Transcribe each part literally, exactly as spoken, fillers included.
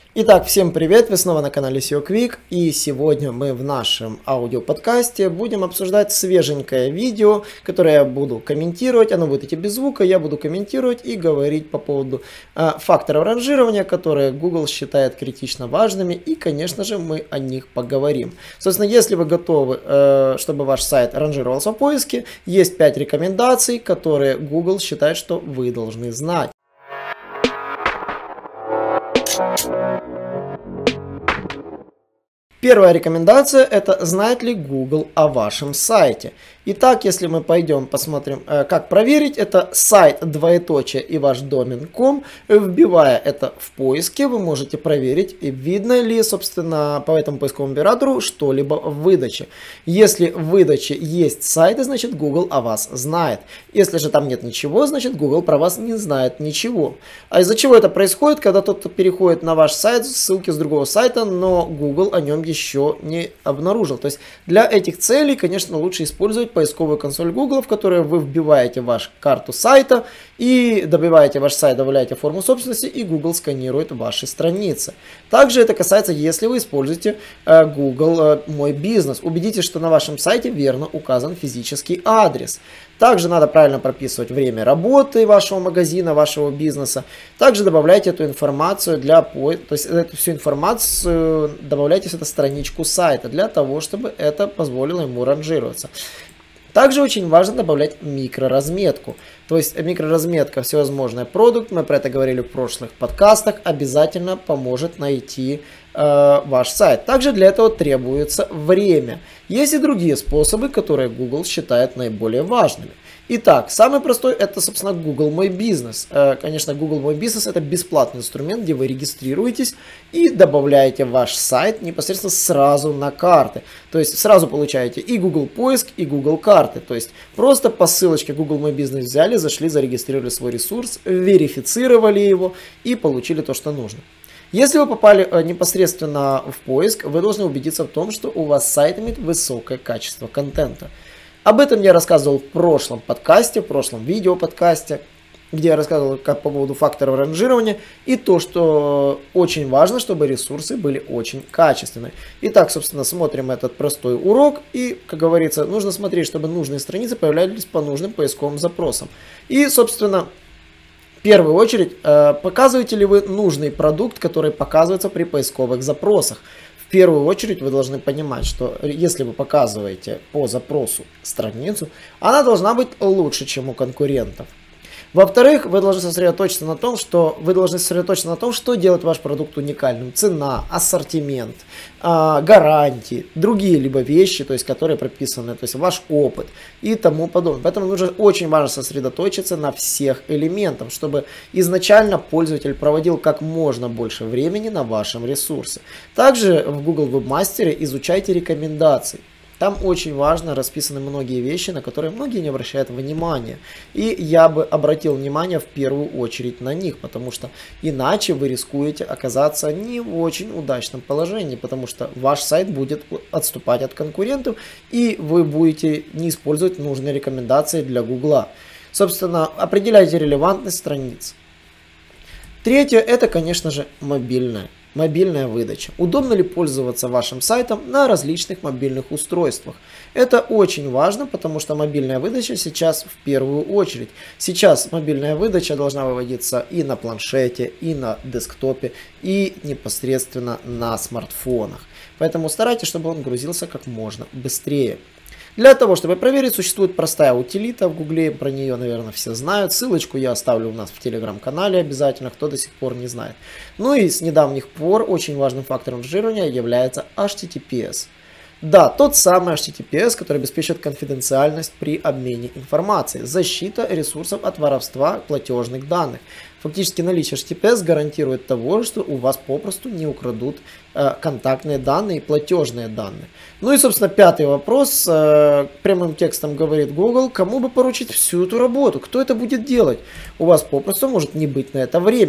Итак, всем привет, вы снова на канале эс и о Quick, и сегодня мы в нашем аудиоподкасте будем обсуждать свеженькое видео, которое я буду комментировать, оно будет идти без звука, я буду комментировать и говорить по поводу э, факторов ранжирования, которые Google считает критично важными, и, конечно же, мы о них поговорим. Собственно, если вы готовы, э, чтобы ваш сайт ранжировался в поиске, есть пять рекомендаций, которые Google считает, что вы должны знать. Первая рекомендация – это знает ли Google о вашем сайте. Итак, если мы пойдем посмотрим, как проверить, это сайт двоеточие и ваш домен точка ком. Вбивая это в поиске, вы можете проверить, видно ли, собственно, по этому поисковому оператору что-либо в выдаче. Если в выдаче есть сайты, значит Google о вас знает. Если же там нет ничего, значит Google про вас не знает ничего. А из-за чего это происходит? Когда тот, кто переходит на ваш сайт, ссылки с другого сайта, но Google о нем еще не обнаружил. То есть для этих целей, конечно, лучше использовать поисковую консоль Google, в которой вы вбиваете вашу карту сайта и добиваете ваш сайт, добавляете форму собственности, и Google сканирует ваши страницы. Также это касается, если вы используете э, Google э, Мой бизнес. Убедитесь, что на вашем сайте верно указан физический адрес. Также надо правильно прописывать время работы вашего магазина, вашего бизнеса. Также добавляйте эту информацию для поиска, то есть эту всю информацию добавляйте в эту страничку сайта для того, чтобы это позволило ему ранжироваться. Также очень важно добавлять микроразметку. То есть микроразметка всевозможный продукт, мы про это говорили в прошлых подкастах, обязательно поможет найти э, ваш сайт. Также для этого требуется время. Есть и другие способы, которые Google считает наиболее важными. Итак, самый простой это, собственно, Google Мой бизнес. Конечно, Google Мой бизнес это бесплатный инструмент, где вы регистрируетесь и добавляете ваш сайт непосредственно сразу на карты. То есть сразу получаете и Google поиск, и Google карты. То есть просто по ссылочке Google Мой бизнес взяли, зашли, зарегистрировали свой ресурс, верифицировали его и получили то, что нужно. Если вы попали непосредственно в поиск, вы должны убедиться в том, что у вас сайт имеет высокое качество контента. Об этом я рассказывал в прошлом подкасте, в прошлом видео подкасте, где я рассказывал как по поводу факторов ранжирования и то, что очень важно, чтобы ресурсы были очень качественные. Итак, собственно, смотрим этот простой урок и, как говорится, нужно смотреть, чтобы нужные страницы появлялись по нужным поисковым запросам. И, собственно, в первую очередь, показываете ли вы нужный продукт, который показывается при поисковых запросах. В первую очередь вы должны понимать, что если вы показываете по запросу страницу, она должна быть лучше, чем у конкурентов. Во-вторых, вы должны сосредоточиться на том, что вы должны сосредоточиться на том, что делает ваш продукт уникальным. Цена, ассортимент, э, гарантии, другие либо вещи, то есть которые прописаны, то есть ваш опыт и тому подобное. Поэтому нужно очень важно сосредоточиться на всех элементах, чтобы изначально пользователь проводил как можно больше времени на вашем ресурсе. Также в Google Webmaster изучайте рекомендации. Там очень важно расписаны многие вещи, на которые многие не обращают внимания. И я бы обратил внимание в первую очередь на них, потому что иначе вы рискуете оказаться не в очень удачном положении, потому что ваш сайт будет отступать от конкурентов, и вы будете не использовать нужные рекомендации для Гугла. Собственно, определяйте релевантность страниц. Третье, это, конечно же, мобильная. Мобильная выдача. Удобно ли пользоваться вашим сайтом на различных мобильных устройствах? Это очень важно, потому что мобильная выдача сейчас в первую очередь. Сейчас мобильная выдача должна выводиться и на планшете, и на десктопе, и непосредственно на смартфонах. Поэтому старайтесь, чтобы он грузился как можно быстрее. Для того, чтобы проверить, существует простая утилита в Гугле, про нее, наверное, все знают. Ссылочку я оставлю у нас в телеграм-канале обязательно, кто до сих пор не знает. Ну и с недавних пор очень важным фактором ранжирования является эйч ти ти пи эс. Да, тот самый эйч ти ти пи эс, который обеспечивает конфиденциальность при обмене информацией, защита ресурсов от воровства платежных данных. Фактически наличие эйч ти ти пи эс гарантирует того, что у вас попросту не украдут э, контактные данные и платежные данные. Ну и, собственно, пятый вопрос. Э, прямым текстом говорит Google, кому бы поручить всю эту работу, кто это будет делать? У вас попросту может не быть на это времени.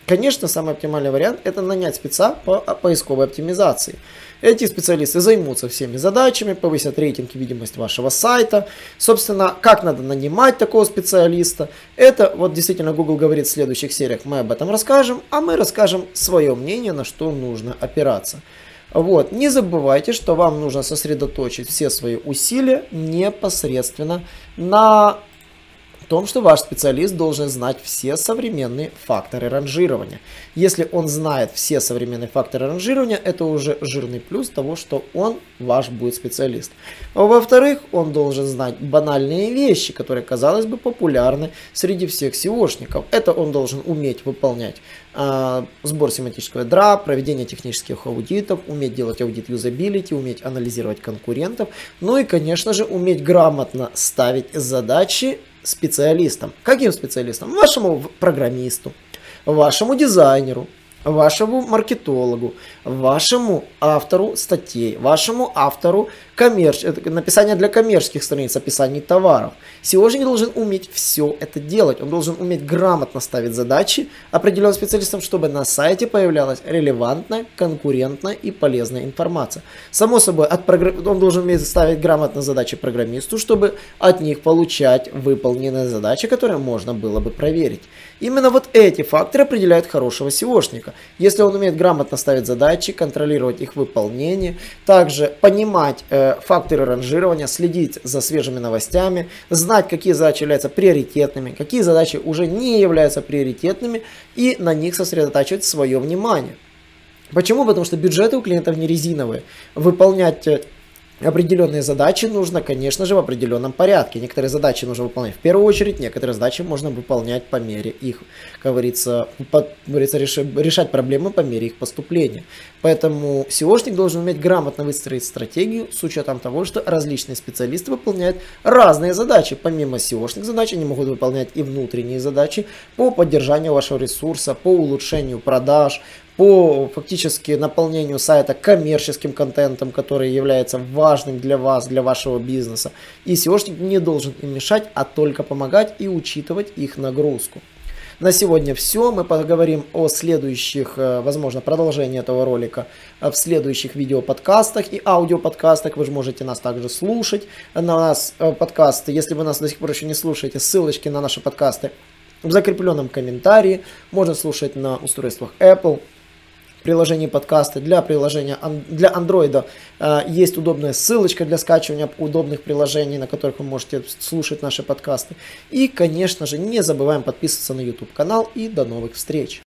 Конечно, самый оптимальный вариант — это нанять спеца по поисковой оптимизации. Эти специалисты займутся всеми задачами, повысят рейтинг и видимость вашего сайта. Собственно, как надо нанимать такого специалиста, это вот действительно Google говорит в следующих сериях, мы об этом расскажем, а мы расскажем свое мнение, на что нужно опираться. Вот. Не забывайте, что вам нужно сосредоточить все свои усилия непосредственно на том, что ваш специалист должен знать все современные факторы ранжирования. Если он знает все современные факторы ранжирования, это уже жирный плюс того, что он ваш будет специалист. Во-вторых, он должен знать банальные вещи, которые, казалось бы, популярны среди всех сеошников. Это он должен уметь выполнять э, сбор семантического ядра, проведение технических аудитов, уметь делать аудит юзабилити, уметь анализировать конкурентов, ну и, конечно же, уметь грамотно ставить задачи специалистам. Каким специалистам? Вашему программисту, вашему дизайнеру, вашему маркетологу, вашему автору статей, вашему автору коммерч... написания для коммерческих страниц, описаний товаров. сеошник должен уметь все это делать. Он должен уметь грамотно ставить задачи определенным специалистам, чтобы на сайте появлялась релевантная, конкурентная и полезная информация. Само собой, от прогр... он должен уметь ставить грамотно задачи программисту, чтобы от них получать выполненные задачи, которые можно было бы проверить. Именно вот эти факторы определяют хорошего сеошника. Если он умеет грамотно ставить задачи, контролировать их выполнение, также понимать э, факторы ранжирования, следить за свежими новостями, знать, какие задачи являются приоритетными, какие задачи уже не являются приоритетными, и на них сосредотачивать свое внимание. Почему? Потому что бюджеты у клиентов не резиновые. Выполнять определенные задачи нужно, конечно же, в определенном порядке. Некоторые задачи нужно выполнять в первую очередь, некоторые задачи можно выполнять по мере их, как говорится, по, как говорится решать проблемы по мере их поступления. Поэтому сеошник должен уметь грамотно выстроить стратегию с учетом того, что различные специалисты выполняют разные задачи. Помимо сеошных задач, они могут выполнять и внутренние задачи по поддержанию вашего ресурса, по улучшению продаж, по фактически наполнению сайта коммерческим контентом, который является важным для вас, для вашего бизнеса. И сеошник не должен им мешать, а только помогать и учитывать их нагрузку. На сегодня все. Мы поговорим о следующих, возможно, продолжении этого ролика в следующих видеоподкастах и аудиоподкастах. Вы же можете нас также слушать на нас подкасты. Если вы нас до сих пор еще не слушаете, ссылочки на наши подкасты в закрепленном комментарии. Можно слушать на устройствах Apple. Приложение подкасты. Для приложения для Android э, есть удобная ссылочка для скачивания удобных приложений, на которых вы можете слушать наши подкасты. И, конечно же, не забываем подписываться на YouTube канал. И до новых встреч!